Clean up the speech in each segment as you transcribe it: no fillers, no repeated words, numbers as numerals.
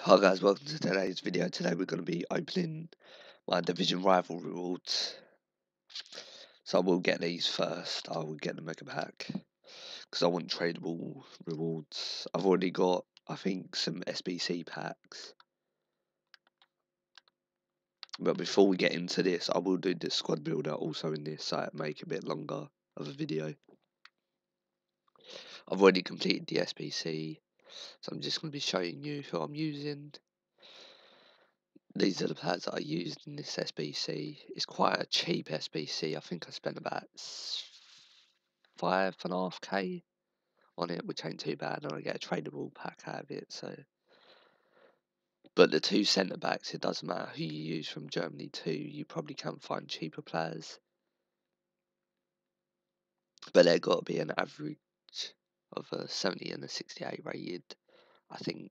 Hi guys, welcome to today's video. Today we're going to be opening my Division Rival rewards. So I will get these first. I will get the Mega Pack because I want tradable rewards. I've already got, I think, some SBC packs. But before we get into this, I will do the squad builder also in this, so it make a bit longer of a video. I've already completed the SBC, so I'm just going to be showing you who I'm using. These are the players that I used in this SBC. It's quite a cheap SBC. I think I spent about 5.5k on it, which ain't too bad, and I get a tradable pack out of it. So, but the two centre backs, it doesn't matter who you use from Germany too. You probably can find cheaper players, but they've got to be an average of a 70 and a 68 rated. I think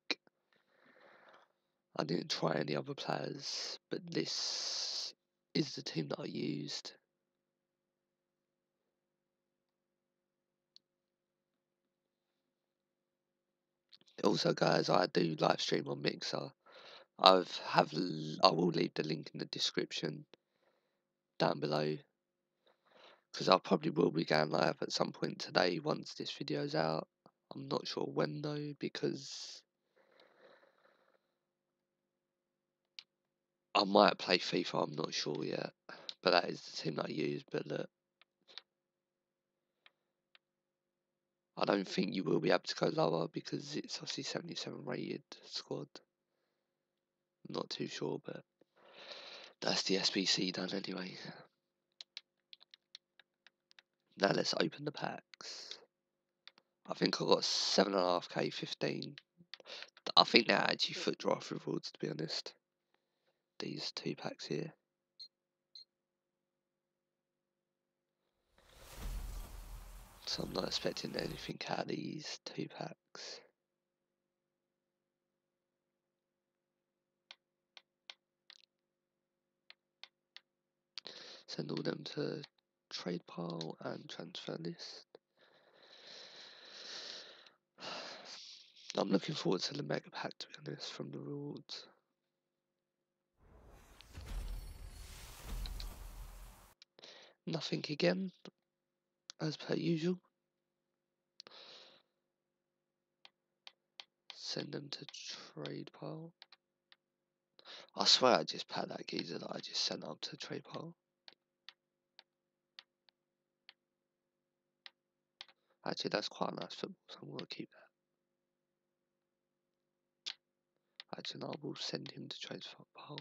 I didn't try any other players, but this is the team that I used. Also, guys, I do live stream on Mixer. I will leave the link in the description down below, because I probably will be going live at some point today once this video's out. I'm not sure when though, because I might play FIFA. I'm not sure yet, but that is the team that I use. But look, I don't think you will be able to go lower because it's obviously 77 rated squad. I'm not too sure, but that's the SBC done anyway. Now let's open the packs. I think I got 7.5k, 15. I think they're actually foot draft rewards, to be honest. These two packs here. So I'm not expecting anything out of these two packs. Send all them to trade pile and transfer list. I'm looking forward to the mega pack, to be honest, from the rewards. Nothing again, as per usual. Send them to trade pile. I swear I just packed that geezer that I just sent up to trade pile. Actually, that's quite a nice football, so I'm going to keep that. Actually, no, I will send him to trade pile.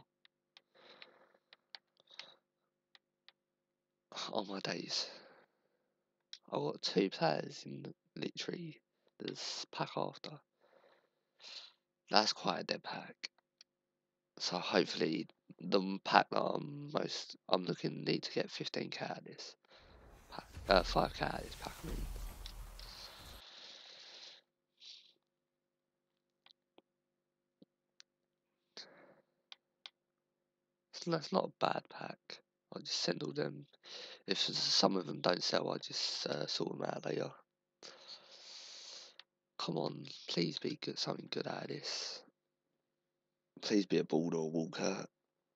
Oh my days. I've got two players in literally this pack after. That's quite a dead pack. So hopefully the pack that I'm looking need to get 15k out of this pack. 5k out of this pack, I mean. So that's not a bad pack. I'll just send all them. If some of them don't sell, I'll just sort them out later. Come on, please be good, something good out of this. Please be a Balder or Walker.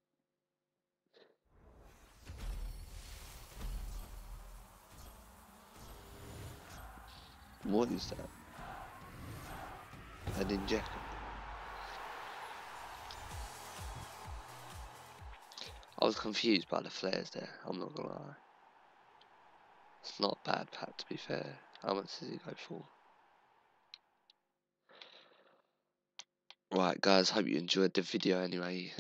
What is that? An injector. I was confused by the flares there, I'm not gonna lie. It's not a bad pack, to be fair. How much does it go for? Right guys, hope you enjoyed the video anyway.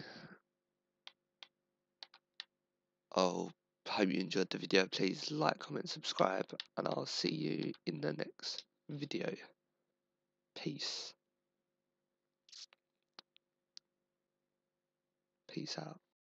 Hope you enjoyed the video. Please like, comment, subscribe, and I'll see you in the next video. Peace. Peace out.